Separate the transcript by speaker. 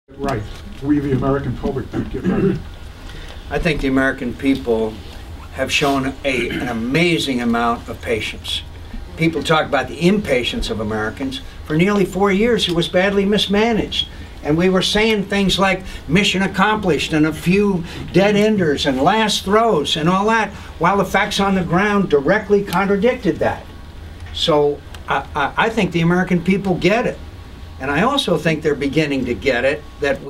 Speaker 1: Right. We, the American public, did get right.
Speaker 2: I think the American people have shown an amazing amount of patience. People talk about the impatience of Americans. For nearly 4 years, it was badly mismanaged. And we were saying things like mission accomplished and a few dead enders and last throes and all that, while the facts on the ground directly contradicted that. So I think the American people get it. And I also think they're beginning to get it that